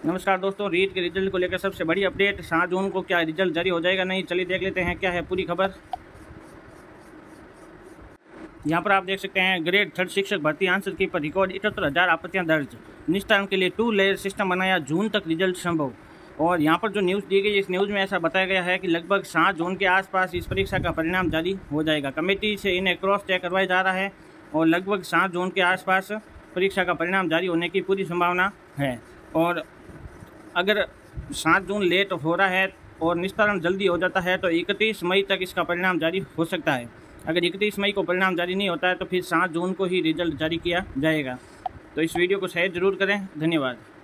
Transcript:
नमस्कार दोस्तों, रीट के रिजल्ट को लेकर सबसे बड़ी अपडेट। 7 जून को क्या रिजल्ट जारी हो जाएगा नहीं, चलिए देख लेते हैं क्या है पूरी खबर। यहाँ पर आप देख सकते हैं ग्रेड 3 शिक्षक भर्ती आंसर की पर रिकॉर्ड 78,000 आपत्तियाँ दर्ज। निष्ठारण के लिए 2 लेयर सिस्टम बनाया, जून तक रिजल्ट संभव। और यहाँ पर जो न्यूज़ दी गई, इस न्यूज़ में ऐसा बताया गया है कि लगभग 7 जून के आसपास इस परीक्षा का परिणाम जारी हो जाएगा। कमेटी से इन्हें क्रॉस चेक करवाया जा रहा है और लगभग 7 जून के आसपास परीक्षा का परिणाम जारी होने की पूरी संभावना है। और अगर 7 जून लेट हो रहा है और निस्तारण जल्दी हो जाता है तो 31 मई तक इसका परिणाम जारी हो सकता है। अगर 31 मई को परिणाम जारी नहीं होता है तो फिर 7 जून को ही रिजल्ट जारी किया जाएगा। तो इस वीडियो को शेयर ज़रूर करें। धन्यवाद।